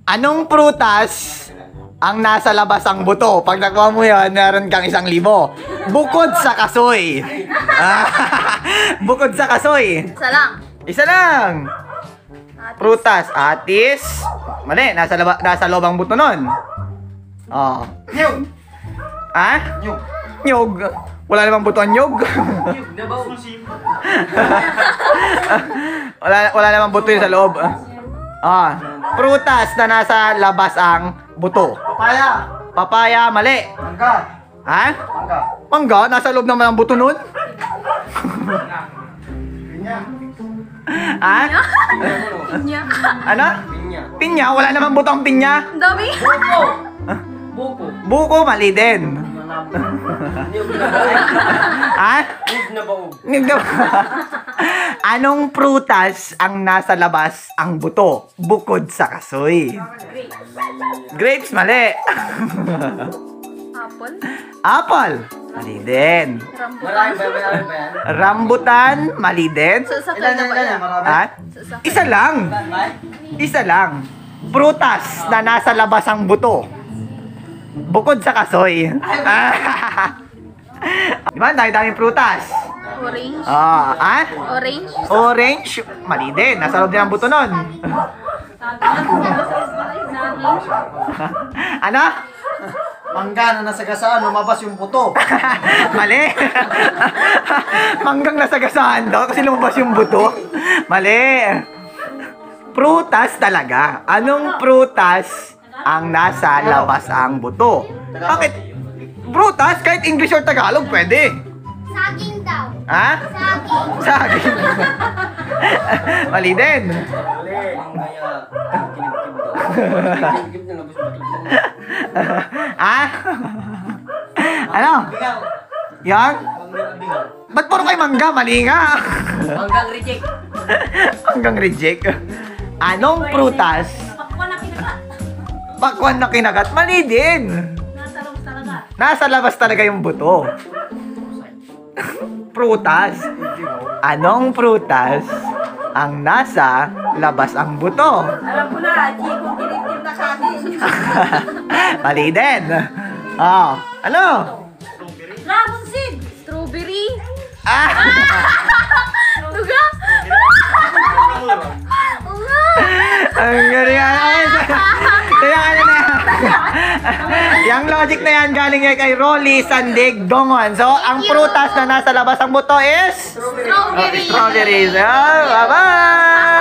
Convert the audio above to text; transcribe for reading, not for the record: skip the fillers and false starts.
Anong prutas ang nasa labas ang buto? Pag nakuha mo yan, meron kang 1,000. Bukod sa kasoy. Bukod sa kasoy. Isa lang. Isa lang. Prutas. Atis. Mali, nasa loob ang buto nun. Oh. Nyug! Ha? Nyug! Nyog. Wala namang buto ang nyog. Nyug! Nabaw kong sim. wala namang buto yun sa loob. Prutas na nasa labas ang buto. Papaya! Papaya, mali. Mangga! Ha? Mangga! Mangga? Nasa loob naman ang buto nun? Pinya! Ha? Pinya. Ano? Pinya! Pinya? Wala namang buto ang pinya. Ang dami. Buko! Buko! Buko, mali din. Nyug na baog! Ha? Nyug na baog! Anong prutas ang nasa labas ang buto bukod sa kasoy? Grapes, mali. Apple. Apple, mali din. Rambutan. Marami ba yan? Rambutan, mali din. Sasakyan na ba yan? Marami? Ha? Sasakyan. Isa lang. Isa lang. Prutas na nasa labas ang buto bukod sa kasoy. Diba? Dami-daming prutas. Orange. Orange. Orange, mali din. Nasa loob din ang buto nun. Ano? Mangga na nasagasaan, lumabas yung puto. Mali. Manggang nasagasaan daw kasi lumabas yung buto. Mali. Prutas talaga. Anong prutas ang nasa labas ang buto? Bakit? Prutas? Kahit English or Tagalog, pwede. Saging daw. Ha? Saging. Saging. Mali din. Mangga kinigkib daw. Kinigkib na labas puto. Ha? Ano? Bigaw! Yan? Bigaw! Ba't puro kay mangga? Mali nga. Manggang reject! Hanggang reject. Anong prutas? Pakwan na kinagat. Mali din. Nasa labas talaga yung buto. Prutas. Anong prutas ang nasa labas ang buto? Alam ko na, Chico, kinitim na kanin. Mali din. Ano? Dragon seed. Strawberry. Ah! Tuga. Ang galing yan. Kaya ano na. Yung logic na yan galing yan kay Rolly Sandig Dongon. So, ang prutas na nasa labas ang buto is? Strawberry. Strawberries. Bye-bye!